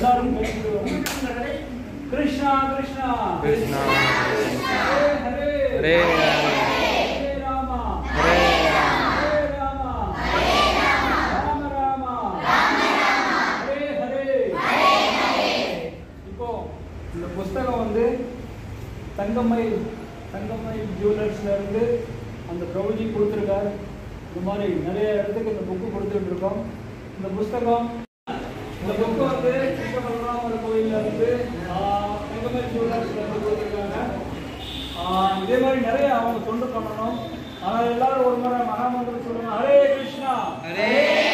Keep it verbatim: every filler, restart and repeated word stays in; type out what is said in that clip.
எல்லாரும் கிருஷ்ணா கிருஷ்ணா கிருஷ்ணா ஹரே ஹரே ஹரே ராமா ஹரே ஹரே ராமா ராம ராமா ஹரே ஹரே. இப்போ இந்த புஸ்தகம் வந்து தங்கமயில் தங்கமயில் ஜுவல்லர்ஸ்ல இருந்து அந்த பிரபுஜி கொடுத்துருக்காரு. இந்த மாதிரி நிறைய இடத்துக்கு இந்த புக்கு கொடுத்துட்டு இருக்கோம். இந்த புஸ்தகம் இந்த புக்கு வந்து சிங்கபலராமர் கோயில்ல இருந்து தங்கமயில் ஜுவல்லர்ஸ்ல இருந்து கொடுத்துருக்காங்க. இதே மாதிரி நிறைய அவங்க தொண்டு பண்ணணும். ஆனால் எல்லாரும் ஒரு முறை மகாமந்திரம் சொல்லுங்க. ஹரே கிருஷ்ணா ஹரே